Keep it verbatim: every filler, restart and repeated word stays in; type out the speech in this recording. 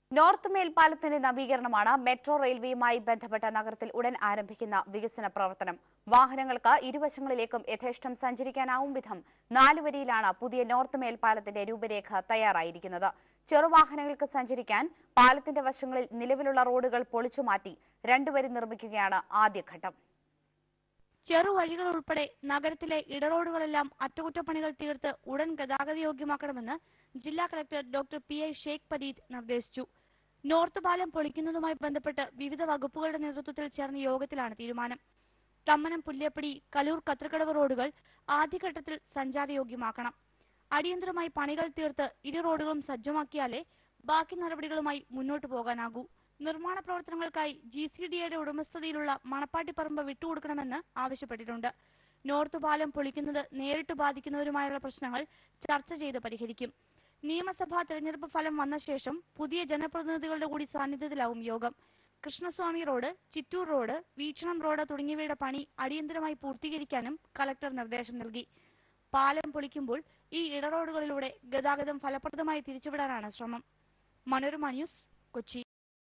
North മേൽപ്പാലത്തിന്റെ നവീകരണമാണ് metro റെയിൽവേയുമായി ബന്ധപ്പെട്ട നഗരത്തിൽ ഉടൻ ആരംഭിക്കുന്ന വികസന പ്രവർത്തനം. വാഹനങ്ങൾക്ക് ഇരുവശങ്ങളിലേക്കും യഥേഷ്ടം സഞ്ചരിക്കാനാവും വിധം നാലുവരിയിലാണ് പുതിയ നോർത്ത് മേൽപ്പാലത്തിന്റെ രൂപരേഖ തയ്യാറായിരിക്കുന്നത്. ചെറുവാഹനങ്ങൾക്ക് സഞ്ചരിക്കാൻ പാലത്തിന്റെ വശങ്ങളിൽ നിലവിലുള്ള റോഡുകൾ പൊളിച്ചുമാറ്റി രണ്ടുവരി നിർമ്മിക്കുകയാണ് ആദ്യഘട്ടം. ചെറുവഴികൾ ഉൾപ്പെടെ നഗരത്തിലെ ഇടറോഡുകളെല്ലാം അറ്റകുറ്റപ്പണികൾ തീർത്ത് ഉടൻ ഗതാഗതയോഗ്യമാക്കണമെന്ന് ജില്ലാ collector doctor P I Sheikh Pareed നിർദ്ദേശിച്ചു. നോർത്ത് പാലം പൊളിക്കുന്നതുമായി ബന്ധപ്പെട്ട് വിവിധ വകുപ്പുകളുടെ നേതൃത്വത്തിൽ ചേർന്ന യോഗത്തിലാണ് തീരുമാനം. തമ്മനം പുല്ലേപ്പടി കലൂർ കത്രക്കടവ് റോഡുകൾ ആദ്യഘട്ടത്തിൽ സഞ്ചാരയോഗ്യമാക്കണം. അടിയന്തരമായി പണികൾ തീർത്ത് ഇരു റോഡുകളും സജ്ജമാക്കിയാലേ ബാക്കി നടപടികളുമായി മുന്നോട്ടു പോകാനാകൂ. നിർമ്മാണ പ്രവർത്തനങ്ങൾക്കായി ജി സി ഡി എയുടെ ഉടമസ്ഥതയിലുള്ള മണപ്പാട്ടിപ്പറമ്പ് വിട്ടുകൊടുക്കണമെന്ന് ആവശ്യപ്പെട്ടിട്ടുണ്ട്. നോർത്ത് പാലം പൊളിക്കുന്നത് നേരിട്ട് ബാധിക്കുന്നവരുമായുള്ള പ്രശ്നങ്ങൾ ചർച്ച ചെയ്ത് പരിഹരിക്കും. നിയമസഭാ തെരഞ്ഞെടുപ്പ് ഫലം വന്ന ശേഷം പുതിയ ജനപ്രതിനിധികളുടെ കൂടി സാന്നിധ്യത്തിലാവും യോഗം. Krishnaswamy road, Chittur road, Veekshanam road തുടങ്ങിയവയുടെ പണി അടിയന്തരമായി പൂർത്തീകരിക്കാനും കളക്ടർ നിർദ്ദേശം നൽകി. പാലം പൊളിക്കുമ്പോൾ ഈ ഇടറോഡുകളിലൂടെ ഗതാഗതം ഫലപ്രദമായി തിരിച്ചുവിടാനാണ് ശ്രമം. മനോരമ ന്യൂസ്, കൊച്ചി.